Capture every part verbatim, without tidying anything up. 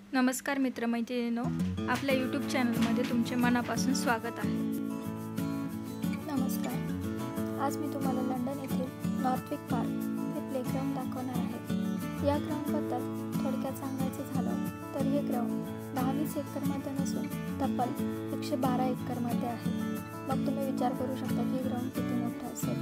नमस्कार मित्रमैत्रिणींनो, आपल्या यूट्यूब चॅनलमध्ये तुमचे मनापासून स्वागत आहे। नमस्कार। आज मी तुम्हाला लंडन येथील नॉर्थविक पार्क हे प्लेग्राऊंड दाखवणार आहे। या ग्राउंडबद्दल थोडक्यात सांगायचं झालं तर हे ग्राउंड दहा वीस एकरमध्ये नसून तब्बल एकशे बारा एकरमध्ये आहे। मग तुम्ही विचार करू शकता की ग्राउंड किती मोठं असेल।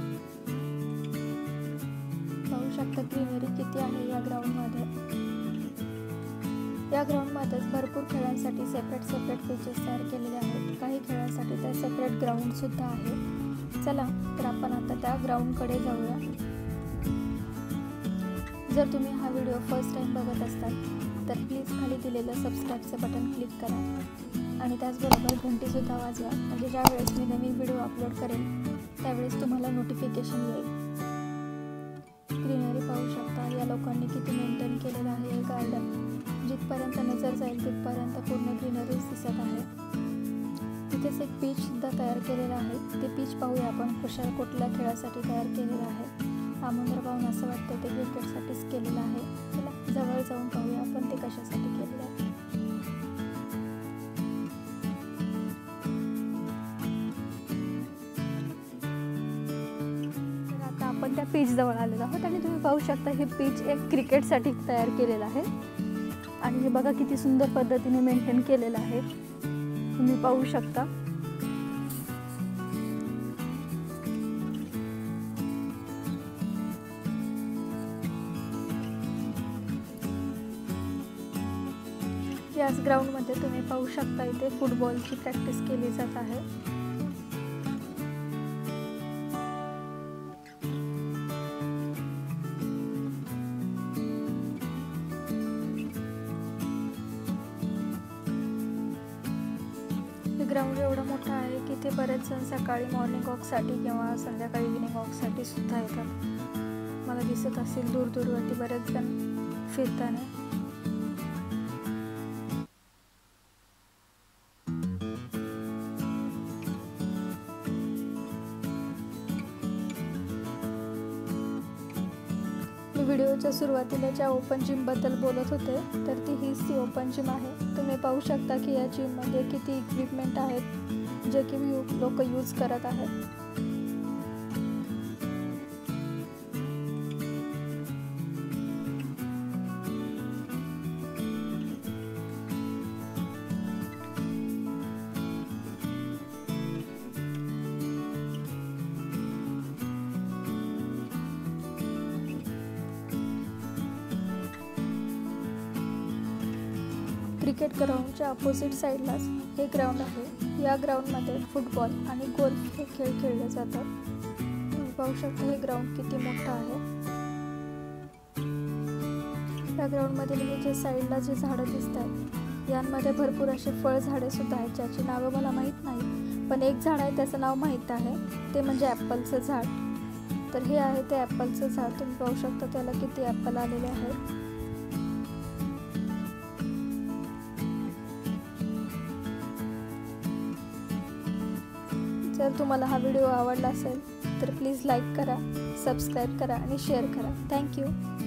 पाहू शकता ग्रीनरी किती आहे या ग्राउंडमध्ये। या ग्राउंडमध्ये भरपूर खेळांसाठी सेपरेट सेपरेट पिचेस तयार केलेले आहेत। काही खेळांसाठी तर सेपरेट ग्राउंड सुद्धा आहे। चला तर आपण आता त्या ग्राउंडकडे जाऊया। जर तुम्ही हा व्हिडिओ फर्स्ट टाइम बघत असाल तर प्लीज खाली दिलेलं सबस्क्राईबचं बटन क्लिक करा आणि त्याचबरोबर घंटी सुद्धा वाजवा, म्हणजे ज्या वेळेस मी नवीन व्हिडिओ अपलोड करेन त्यावेळेस तुम्हाला नोटिफिकेशन येईल। ग्रीनरी पाहू शकता, या लोकांनी किती मेंटेन केलेलं आहे हे गार्डन। जिथपर्यंत नजर जाईल तिथपर्यंत पूर्ण ग्रीनरीज दिसत आहे। तिथेच एक पीच सुद्धा तयार केलेला आहे। ते पीच पाहूया आपण कशा कुठल्या खेळासाठी तयार केलेलं आहे। आमंत्र पाहून असं वाटतं ते क्रिकेटसाठीच केलेलं आहे। चला जवळ जाऊन पाहूया आपण ते कशासाठी केलेलं आहे। तर आता आपण त्या पीच जवळ आलेलो आहोत आणि तुम्ही पाहू शकता हे पीच एक क्रिकेटसाठी तयार केलेलं आहे आणि हे बघा किती सुंदर पद्धतीने मेंटेन केलेलं आहे। तुम्ही पाहू शकता याच ग्राउंड मध्ये तुम्ही पाहू शकता इथे फुटबॉलची प्रॅक्टिस केली जात आहे। ग्राउंड एवढा मोठा आहे की ते बरेच जण सकाळी मॉर्निंग वॉकसाठी किंवा संध्याकाळी इव्हिनिंग वॉकसाठी सुद्धा येतात। मला दिसत असेल दूर दूरवरती बरेच जण फिरताना। मी व्हिडिओच्या सुरुवातीला ज्या ओपन जिम बद्दल बोलत होते तर ती हीच ती ओपन जिम आहे। तुम्ही पाहू शकता की या जिम मध्ये किती इक्विपमेंट आहेत जे की लोक यूज करत आहेत। क्रिकेट ग्राउंडच्या अपोजिट साईडलाच हे ग्राउंड आहे। या ग्राउंडमध्ये फुटबॉल आणि गोल्फ हे खेळ खेळले जातात। तुम्ही पाहू शकता हे ग्राउंड किती मोठं आहे। या ग्राउंडमध्ये हे जे साईडला जे झाडं दिसतात यांमध्ये भरपूर असे फळ झाडे सुद्धा आहेत ज्याची नावं मला माहीत नाही, पण एक झाड आहे त्याचं नाव माहीत आहे, ते म्हणजे ॲपलचं झाड। तर हे आहे ते ॲपलचं झाड। तुम्ही पाहू शकता त्याला किती ॲपल आलेले आहेत। जर तुम्हाला हा व्हिडिओ आवडला असेल तर प्लीज लाईक करा, सबस्क्राईब करा आणि शेअर करा। थँक्यू।